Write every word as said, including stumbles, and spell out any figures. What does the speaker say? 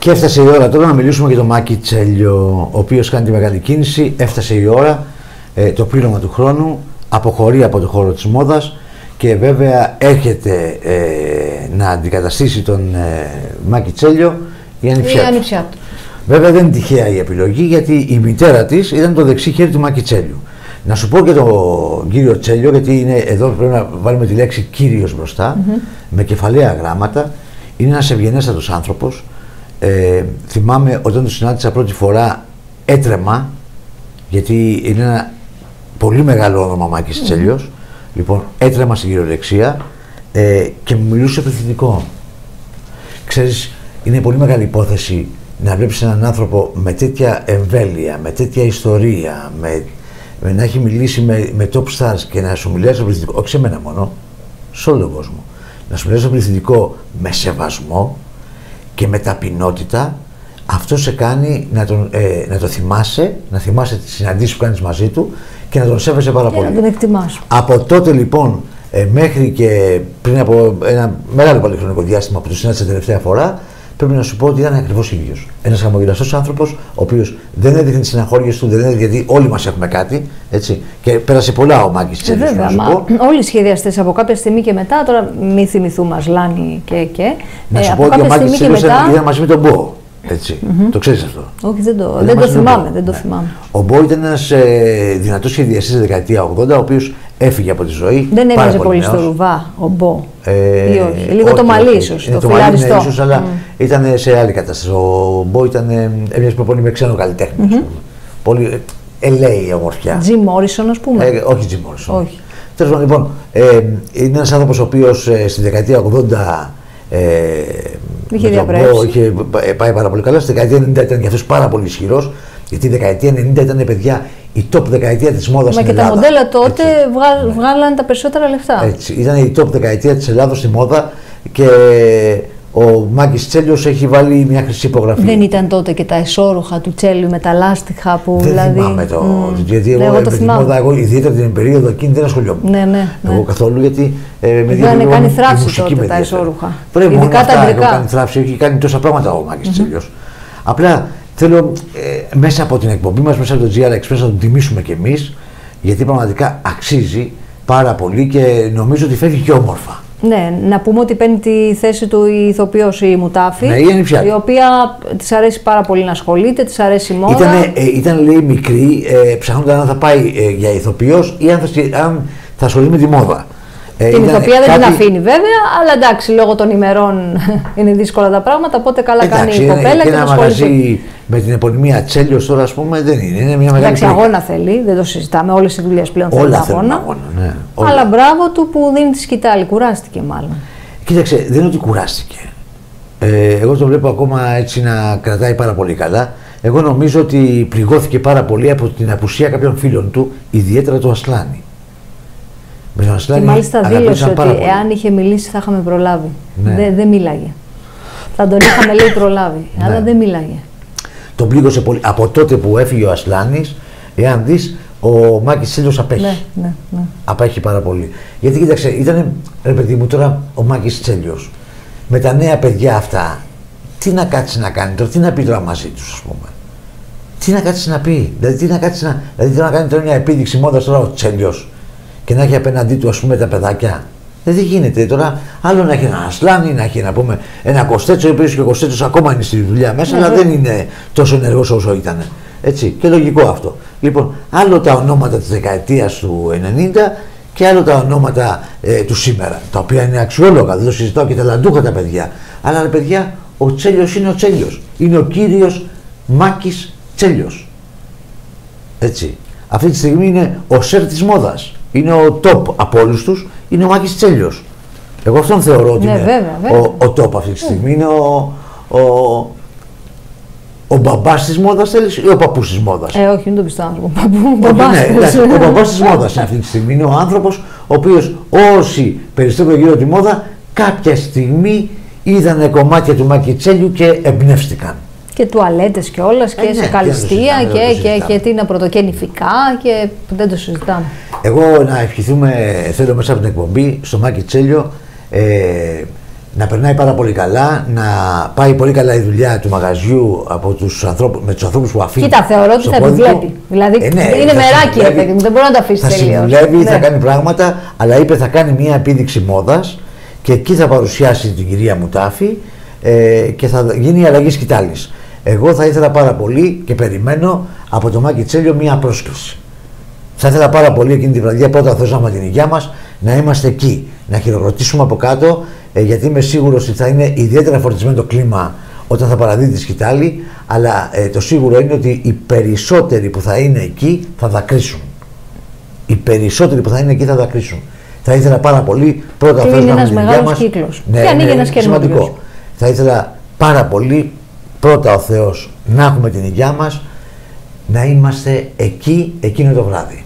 Και έφτασε η ώρα τώρα να μιλήσουμε για τον Μάκη Τσέλιο, ο οποίος κάνει τη μεγάλη κίνηση. Έφτασε η ώρα, ε, το πλήρωμα του χρόνου, αποχωρεί από το χώρο της μόδας και βέβαια έρχεται ε, να αντικαταστήσει τον ε, Μάκη Τσέλιο η ανιψιά του. Βέβαια δεν είναι τυχαία η επιλογή, γιατί η μητέρα της ήταν το δεξί χέρι του Μάκη Τσέλιου. Να σου πω και τον κύριο Τσέλιο, γιατί είναι, εδώ πρέπει να βάλουμε τη λέξη κύριος μπροστά, mm-hmm. με κεφαλαία γράμματα. Είναι ένας ευγενέστατος άνθρωπος. Ε, θυμάμαι όταν το συνάντησα πρώτη φορά έτρεμα, γιατί είναι ένα πολύ μεγάλο όνομα Μάκης mm-hmm. Τσέλιος. Λοιπόν, έτρεμα στην κυριολεξία ε, και μου μιλούσε πληθυντικό. Ξέρεις, είναι πολύ μεγάλη υπόθεση να βλέπεις έναν άνθρωπο με τέτοια εμβέλεια, με τέτοια ιστορία, με, με να έχει μιλήσει με, με top stars και να σου μιλάει στο πληθυντικό, όχι σε μένα μόνο, σε όλο τον κόσμο. Να σου μιλάει στο πληθυντικό με σεβασμό και με ταπεινότητα, αυτό σε κάνει να τον, ε, να το θυμάσαι, να θυμάσαι τις συναντήσεις που κάνεις μαζί του και να τον σέβεσαι πάρα και πολύ. Να τον εκτιμάς. Από τότε λοιπόν, ε, μέχρι και πριν από ένα μεγάλο πολυχρονικό διάστημα που το συνάντησα τελευταία φορά, πρέπει να σου πω ότι ήταν ακριβώς ίδιος. Ένας χαμογελαστός άνθρωπος, ο οποίος δεν έδειχνε τις συναχώριες του, δεν έδειχνε, γιατί όλοι μας έχουμε κάτι, έτσι. Και πέρασε πολλά ο Μάκης Τσέλιος. Βέβαια, μα όλοι οι σχεδιαστές από κάποια στιγμή και μετά, τώρα μη θυμηθούμε Ασλάνη και και. Να σου ε, πω ότι ο Μάκης Τσέλιος μετά... ήταν μαζί με τον Μπό. Έτσι. Mm-hmm. Το ξέρεις αυτό? Όχι, δεν το, δεν το θυμάμαι. Δεν το ναι. θυμάμαι. Ο Μπό ήταν ένας ε, δυνατός σχεδιαστής στη δεκαετία ογδόντα, ο οποίος έφυγε από τη ζωή. Δεν έμοιαζε πολύ, πολύ στο Ρουβά ο Μπό. Ε, ή όχι. Λίγο όχι, το μαλλί ίσως. Το, το μαλλί είναι ίσως, αλλά mm. ήταν σε άλλη κατάσταση. Ο Μπό ήταν έμοιαζε πολύ με ξένο καλλιτέχνη. Mm-hmm. Πολύ ελέη ομορφιά. Τζιμ Μόρισον, ας πούμε. Ε, όχι Τζιμ Μόρισον. Όχι. Τέλος πάντων, λοιπόν, ε, είναι ένας άνθρωπος ο οποίος ε, στη δεκαετία ογδόντα ε, είχε διαπρέψει. Είχε πάει πάρα πολύ καλά. Στη δεκαετία ενενήντα ήταν και αυτός πάρα πολύ ισχυρός. Γιατί η δεκαετία ενενήντα ήταν, παιδιά, η top δεκαετία της μόδας στην Ελλάδα. Μα και τα μοντέλα τότε βγα... ναι. βγάλαν τα περισσότερα λεφτά. Έτσι. Ήταν η top δεκαετία της Ελλάδος στη μόδα και ο Μάκης Τσέλιος έχει βάλει μια χρυσή υπογραφή. Δεν ήταν τότε και τα εσώρουχα του Τσέλιου με τα λάστιχα που δεν δηλαδή... θυμάμαι το. Mm. Γιατί εγώ, εγώ με το τη θυμάμαι. μόδα, εγώ ιδιαίτερα την περίοδο εκείνη δεν ασχολιόμουν. Ναι, ναι, ναι. Εγώ καθόλου, γιατί ε, με δεν κάνει θράψη τότε τα εσώρουχα. Πρέπει μόνο αυτά να κάνει θράψη, έχει κάνει τόσα πράγματα ο Μάκης mm-hmm. Τσέλιος. Απλά θέλω ε, μέσα από την εκπομπή μας, μέσα από το τζι αρ Express, να τον τιμήσουμε κι εμείς, γιατί πραγματικά αξίζει πάρα πολύ και νομίζω ότι φεύγει και όμορφα. Ναι, να πούμε ότι παίρνει τη θέση του η ηθοποιός η Μουτάφη, ναι, η, η οποία της αρέσει πάρα πολύ να ασχολείται, της αρέσει η μόδα. Ήταν, ε, ήταν λέει μικρή, ε, ψάχνονταν αν θα πάει ε, για ηθοποιός ή αν θα, αν θα ασχολεί με τη μόδα. Ε, την ηθοποιία δεν κάτι... την αφήνει βέβαια, αλλά εντάξει, λόγω των ημερών είναι δύσκολα τα πράγματα, οπότε καλά εντάξει, κάνει η κοπέλα και, και ένα μαγαζί με την επωνυμία Τσέλιος τώρα, ας πούμε, δεν είναι, είναι μια μεγάλη εντάξει, αγώνα θέλει, δεν το συζητάμε, όλες οι δουλειές πλέον θέλουν αγώνα, αγώνα ναι, αλλά μπράβο του που δίνει τη σκητάλη, κουράστηκε μάλλον. Κοίταξε, δεν είναι ότι κουράστηκε, ε, εγώ το βλέπω ακόμα έτσι να κρατάει πάρα πολύ καλά. Εγώ νομίζω ότι πληγώθηκε πάρα πολύ από την απουσία κάποιων φίλων του, ιδιαίτερα του Ασλάνη. Και μάλιστα δήλωσε ότι εάν είχε μιλήσει θα είχαμε προλάβει. Ναι. Δεν δε μίλαγε. Θα τον είχαμε λέει προλάβει, ναι. αλλά δεν μίλαγε. Τον πλήγωσε πολύ. Από τότε που έφυγε ο Ασλάνης, εάν δεις, ο Μάκης Τσέλιος απέχει. Ναι, ναι, ναι. Απέχει πάρα πολύ. Γιατί κοίταξε, ήταν, ρε παιδί μου, τώρα ο Μάκης Τσέλιος με τα νέα παιδιά αυτά, τι να κάτσει να κάνει τώρα, τι να πει τώρα μαζί τους, ας πούμε. Τι να κάτσει να πει, δηλαδή τι να κάτσει να, δηλαδή, να κάνει τώρα μια επίδειξη μόδας τώρα ο Τσέλιος και να έχει απέναντί του, ας πούμε, τα παιδάκια. Δεν γίνεται τώρα. Άλλο να έχει ένα Ασλάνη, να έχει να πούμε ένα Κωστέτσο, ο οποίος και ο Κωστέτσος ακόμα είναι στη δουλειά μέσα, αλλά δεν είναι τόσο ενεργός όσο ήταν. Έτσι. Και λογικό αυτό. Λοιπόν, άλλο τα ονόματα της δεκαετίας του ενενήντα και άλλο τα ονόματα ε, του σήμερα. Τα οποία είναι αξιόλογα, δεν το συζητάω, και ταλαντούχα τα παιδιά. Αλλά ρε παιδιά, ο Τσέλιος είναι ο Τσέλιος. Είναι ο κύριος Μάκης Τσέλιος. Έτσι. Αυτή τη στιγμή είναι ο σερ της μόδας. Είναι ο top από όλους τους, είναι ο Μάκης Τσέλιος. Εγώ αυτόν θεωρώ ότι ναι, είναι βέβαια, βέβαια. Ο, ο top αυτή τη στιγμή. Είναι ο, ο, ο μπαμπάς της μόδας, θέλεις, ή ο παππούς της μόδας. Ε, όχι, μην τον πεις τον άνθρωπο. Ναι, ο μπαμπάς της μόδας είναι αυτή τη στιγμή. Είναι ο άνθρωπος ο οποίος όσοι περιστρέφονται γύρω τη μόδα κάποια στιγμή είδανε κομμάτια του Μάκη Τσέλιου και εμπνεύστηκαν. Και τουαλέτες και όλας και ε, ναι, σε καλυστία και, και, και, και τι να πρωτοκεννηφικά και δεν το συζητάμε. Εγώ να ευχηθούμε, θέλω μέσα από την εκπομπή, στο Μάκη Τσέλιο, ε, να περνάει πάρα πολύ καλά, να πάει πολύ καλά η δουλειά του μαγαζιού από τους ανθρώπους, με τους ανθρώπους που αφήνει. Κοίτα, θεωρώ ότι θα επιβλέπει. Δηλαδή ε, ναι, είναι μεράκι, ρε παιδί μου, δεν μπορεί να τα αφήσει τελείως. Θα συμβουλεύει, ναι. θα κάνει πράγματα, αλλά είπε θα κάνει μια επίδειξη μόδας και εκεί θα παρουσιάσει την κυρία Μουτάφη ε, και θα γίνει η αλλαγή σκητάλης. Εγώ θα ήθελα πάρα πολύ και περιμένω από το Μάκη Τσέλιο μια πρόσκληση. Θα ήθελα πάρα πολύ εκείνη τη βραδιά, πρώτα ο Θεός να έχουμε την υγεία μας, να είμαστε εκεί, να χειροκροτήσουμε από κάτω, ε, γιατί είμαι σίγουρος ότι θα είναι ιδιαίτερα φορτισμένο το κλίμα όταν θα παραδίδει τη σκητάλη, αλλά ε, το σίγουρο είναι ότι οι περισσότεροι που θα είναι εκεί θα δακρύσουν. Οι περισσότεροι που θα είναι εκεί θα δακρύσουν. Θα ήθελα πάρα πολύ πρώτα ο Θεός να έχουμε την υγεία μας. Κύκλος. Ναι, και ανοίγει ναι, ένας καινούριος. Θα ήθελα πάρα πολύ πρώτα ο Θεός να έχουμε την υγεία μας, να είμαστε εκεί εκείνο το βράδυ.